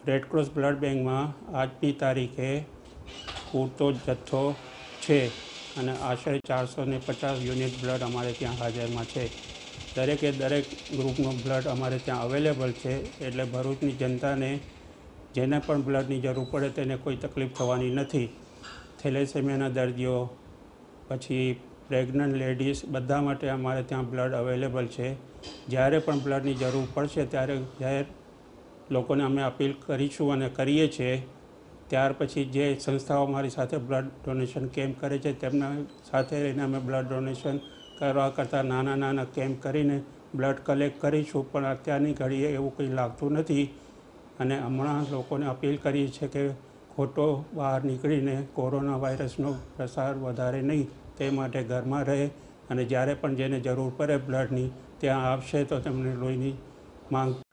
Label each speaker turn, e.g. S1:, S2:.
S1: Red Cross blood બેંકમાં આજની તારીખે પૂરતો જથ્થો છે અને આશરે 450 યુનિટ બ્લડ અમારે ત્યાં હાજરમાં છે. દરેકે દરેક ગ્રુપનું બ્લડ અમારે ત્યાં અવેલેબલ છે, એટલે ભરૂચની જનતાને જેને પણ બ્લડની જરૂર પડે તેને કોઈ તકલીફ થવાની નથી. થેલેસેમિયાના દર્દીઓ, પછી પ્રેગ્નન્ટ લેડીઝ, બધા માટે અમારે ત્યાં બ્લડ અવેલેબલ છે. જ્યારે પણ બ્લડની જરૂર પડશે ત્યારે જાહેર લોકોને અમે અપીલ કરીશું અને કરીએ છીએ. ત્યાર પછી જે સંસ્થાઓ અમારી સાથે બ્લડ ડોનેશન કેમ્પ કરે છે તેમના સાથે રહીને અમે બ્લડ ડોનેશન કરવા કરતાં નાના નાના કેમ્પ કરીને બ્લડ કલેક્ટ કરીશું. પણ અત્યારની ઘડીએ એવું કંઈ લાગતું નથી અને હમણાં લોકોને અપીલ કરીએ છીએ કે ખોટો બહાર નીકળીને કોરોના વાયરસનો પ્રસાર વધારે નહીં, તે માટે ઘરમાં રહે અને જ્યારે પણ જેને જરૂર પડે બ્લડની ત્યાં આવશે તો તેમને લોહીની માંગ